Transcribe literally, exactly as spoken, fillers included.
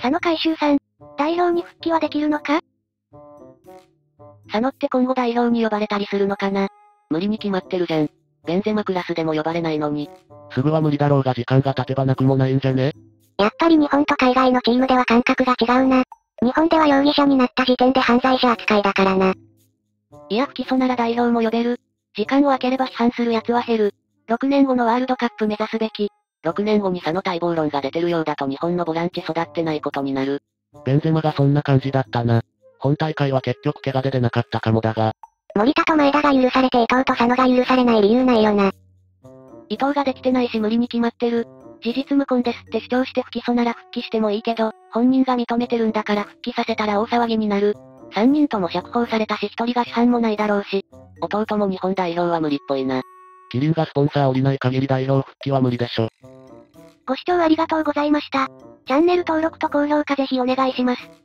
佐野海舟さん、代表に復帰はできるのか？ 佐野って今後代表に呼ばれたりするのかな？無理に決まってるじゃん。ベンゼマクラスでも呼ばれないのに。 すぐは無理だろうが時間が経てばなくもないんじゃね？ やっぱり日本と海外のチームでは感覚が違うな。日本では容疑者になった時点で犯罪者扱いだからな。 いや不起訴なら代表も呼べる。時間を空ければ批判する奴は減る。ろくねんごのワールドカップ目指すべき。ろくねんごに佐野待望論が出てるようだと日本のボランチ育ってないことになる。 ベンゼマがそんな感じだったな。本大会は結局怪我で出なかったかもだが。 森田と前田が許されて伊藤と佐野が許されない理由ないよな。 伊藤ができてないし無理に決まってる。事実無根ですって主張して不起訴なら復帰してもいいけど、本人が認めてるんだから復帰させたら大騒ぎになる。さんにんとも釈放されたしひとりが批判もないだろうし。弟も日本代表は無理っぽいな。 キリンがスポンサー降りない限り代表復帰は無理でしょ。 ご視聴ありがとうございました。チャンネル登録と高評価ぜひお願いします。